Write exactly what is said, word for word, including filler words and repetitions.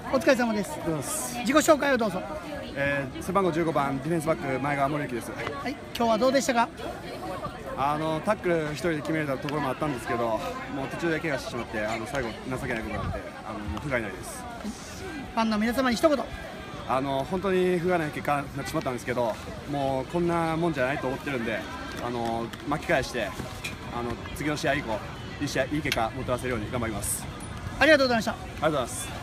お疲れ様です。自己紹介をどうぞ。 えー、背番号じゅうごばんディフェンスバック前川森之です。 はい、今日はどうでしたか。 あのタックル一人で決めれたところもあったんですけど、もう途中で怪我してしまって、あの最後情けないことがあって、あのもう不甲斐ないです。 ファンの皆様に一言。 あの本当に不甲斐ない結果になってしまったんですけど、もうこんなもんじゃないと思ってるんで、あの巻き返して、あの次の試合以降いい試合いい結果をもたらせるように頑張ります。 ありがとうございました。 ありがとうございます。